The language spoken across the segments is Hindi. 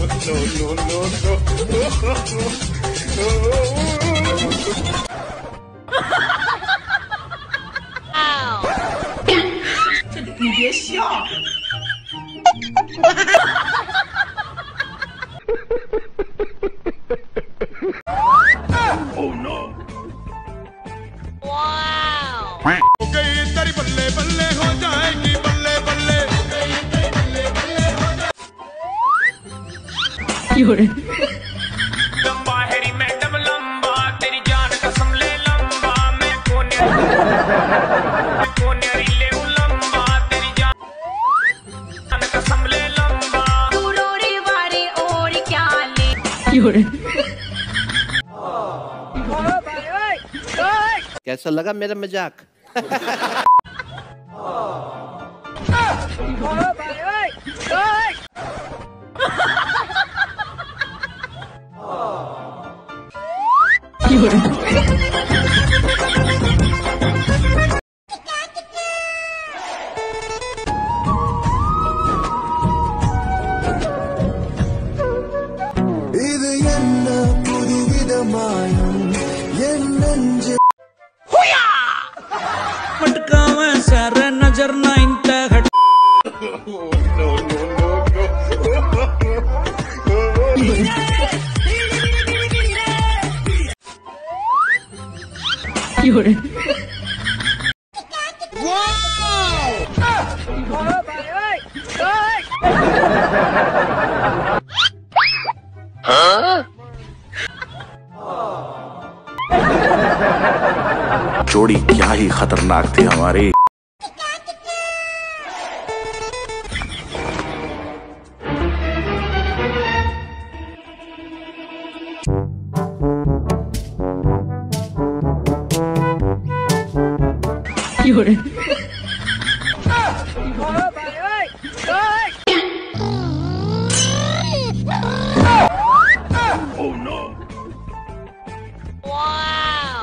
你别笑。Oh no! Wow! हो गई तेरी बल्ले बल्ले हो जाएगी बल्ले बल्ले। लंबा हेरी मैडम लंबा तेरी जान कसम ले लंबा मैं कोन्यारी ले लंबा तेरी जान कसम ले लंबा तू रोरी वारी और क्या ले। कैसा लगा मेरा मजाक? नजर ना इंत हट जोड़ी क्या ही खतरनाक थी हमारी। Oh no! Wow!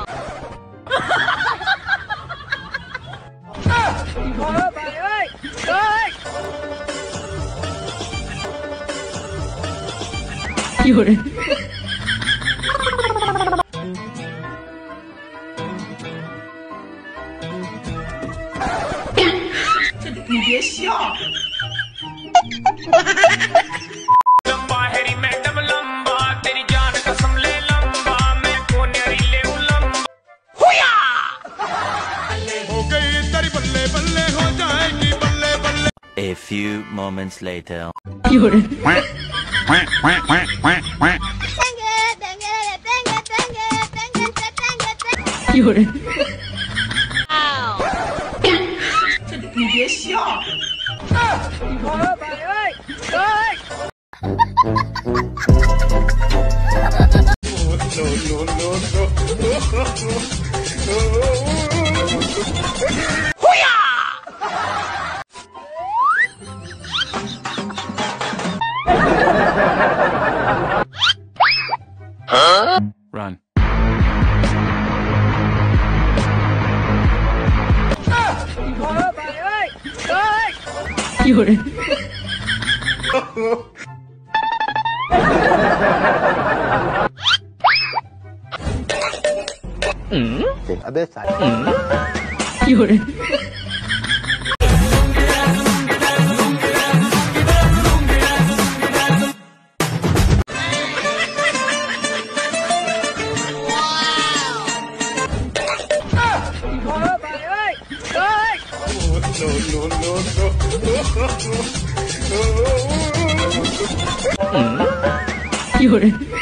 你别笑。लंबा हेरी मैडम लंबा तेरी जान कसम ले लंबा मैं कोन्यारी ले लंबा। हो गई तेरी बल्ले बल्ले हो जाएगी बल्ले बल्ले। A few moments later. 你别笑。 Run. अबे साले। No.